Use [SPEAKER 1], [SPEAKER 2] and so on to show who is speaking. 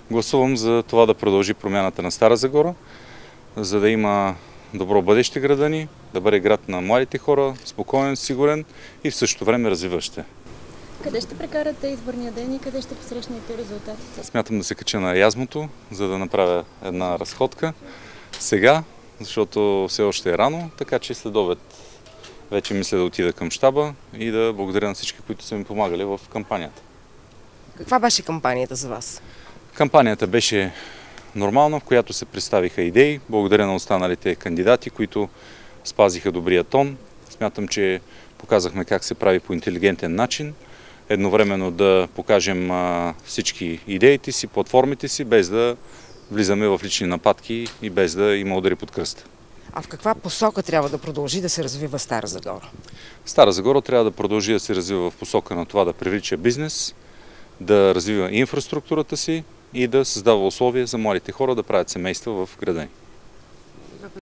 [SPEAKER 1] Гласувам за това да продължи промяната на Стара Загора, за да има добро бъдеще града ни, да бъде град на младите хора, спокоен, сигурен и в същото време развиващ.
[SPEAKER 2] Къде ще прекарате изборния ден и къде ще посрещнете резултатите?
[SPEAKER 1] Смятам да се кача на Язмото, за да направя една разходка сега, защото все още е рано, така че след обед вече мисля да отида към щаба и да благодаря на всички, които са ми помагали в кампанията.
[SPEAKER 3] Каква беше кампанията за вас?
[SPEAKER 1] Кампанията беше нормална, в която се представиха идеи. Благодаря на останалите кандидати, които спазиха добрия тон. Смятам, че показахме как се прави по интелигентен начин. Едновременно да покажем всички идеите си, платформите си, без да влизаме в лични нападки и без да има удари под кръста.
[SPEAKER 3] А в каква посока трябва да продължи да се развива Стара Загора?
[SPEAKER 1] Стара Загора трябва да продължи да се развива в посока на това да привлича бизнес, да развива инфраструктурата си и да създава условия за младите хора да правят семейства в града ни.